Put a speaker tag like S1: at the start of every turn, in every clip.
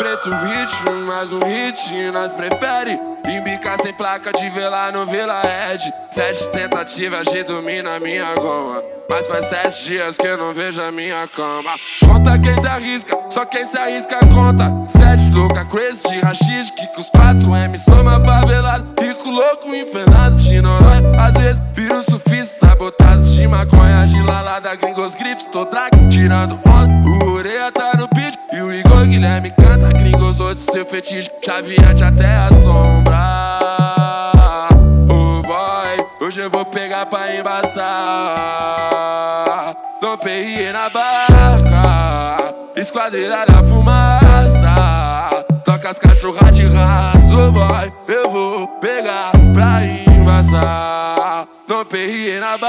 S1: preto ritmo, mais um hit nós prefere. Embicar sem placa de velar no Vila Ed. 7 tentativas de dormir na minha goma, mas faz 7 dias que eu não vejo a minha cama. Conta quem se arrisca, só quem se arrisca conta. 7 louca, crazy de rachis, que com os 4M soma favelado. Rico, louco, infernado de Noronha. Às vezes viro sufista, sabotado de maconha. Gilalada, gringos, grifes, tô drag, tirando onda. O Ureia tá no beat e o Igor Guilherme canta. Gringos, outros, seu fetiche, chaveante até a sombra. Oh boy, hoje eu vou pegar pra embaçar. Dom Perrier na barca, esquadrilha da fumaça. Toca as cachorras de raça, oh boy, eu vou pegar pra embaçar. Dom Perrier na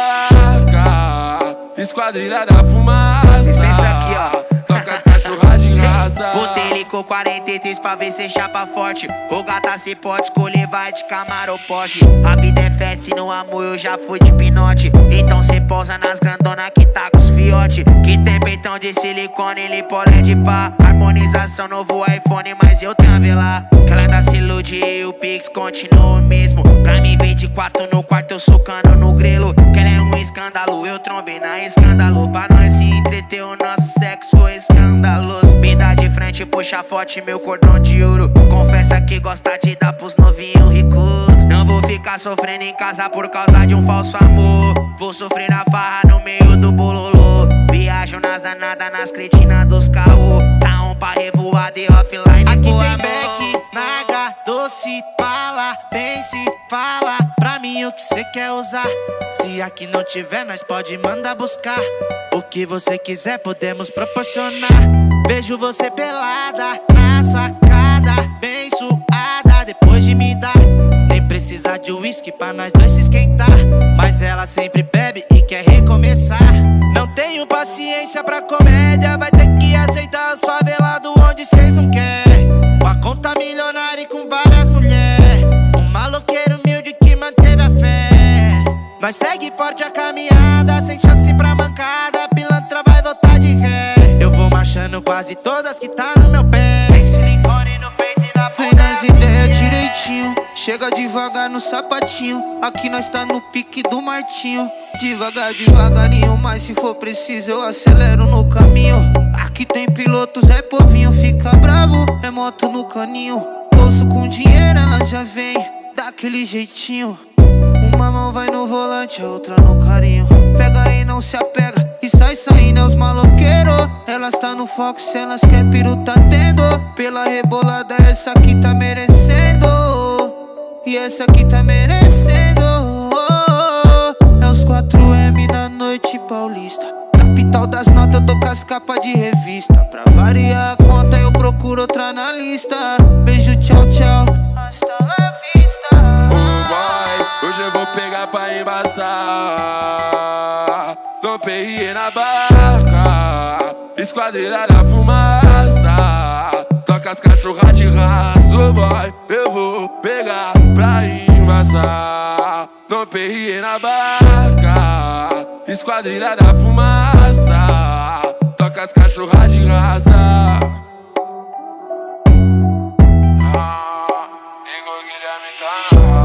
S1: barca, esquadrilha da fumaça.
S2: Licença aqui, ó.
S1: Toca as cachorras de raça.
S2: Botei ele com 43 pra ver se chapa forte. O gata se pode escolher, vai de Camaro ou Porsche. A vida é festa e no amor eu já fui de pinote. Então cê pousa nas grandona que tá com os fiote. Que tem peitão de silicone, lipolé de pá. Harmonização, novo iPhone, mas eu tenho a velar. Que ela ainda se ilude e o Pix continua o mesmo. Pra mim 24 no quarto, eu socando no grelo. Que ela é um escândalo, eu trombei na escândalo. Pra nós se entreter, o nosso sexo foi escandaloso. Me dá de frente, puxa forte, meu cordão de ouro. Confessa que gosta de dar pros novinhos ricos. Não vou ficar sofrendo em casa por causa de um falso amor. Vou sofrer na farra no meio do bololô. Viajo nas danadas, nas cretinas dos caô. Tá um pra revoada e offline.
S3: Aqui tem Beck, Naga, Doce, Pala, Pense, fala pra mim o que cê quer usar. Se aqui não tiver, nós pode mandar buscar. O que você quiser, podemos proporcionar. Vejo você pelada na sacada, bem suada, depois de me dar. Nem precisa de uísque pra nós dois se esquentar. Mas ela sempre bebe e quer recomeçar. Não tenho paciência pra comédia, vai ter que aceitar os favelados onde cês não querem. Com a conta milionária e com várias mulheres. Um maloqueiro humilde que manteve a fé. Nós segue forte a caminhada, sem chance pra mancada. Pilantra vai voltar de ré. Eu vou marchando quase todas que tá no meu pé. Tem silicone no peito e na bunda.
S4: Vem nas ideias direitinho, chega devagar no sapatinho. Aqui nós tá no pique do Martinho. Devagar, devagarinho, mas se for preciso eu acelero no caminho. Aqui tem pilotos, é povinho, fica bravo, é moto no caninho. Bolso com dinheiro, ela já vem daquele jeitinho. Uma mão vai no volante, a outra no carinho. Pega e não se apega, e sai saindo é os maloqueiros. Elas tá no foco, se elas quer piru tá tendo. Pela rebolada essa aqui tá merecendo. E essa aqui tá merecendo. É os 4M na noite paulista. Capital das notas, eu tô com as capas de revista. Pra variar a conta eu procuro outra na lista. Beijo, tchau, tchau. Hasta la vista.
S1: Oh boy, hoje eu vou pegar pra embaçar. Dom Perrier na barca, esquadrilha da fumaça. Toca as cachorras de raça, oh boy, eu vou pegar pra embaçar. Dom Perrier na barca, esquadrilha da fumaça. Toca as cachorras de raça. Igor Guilherme tá na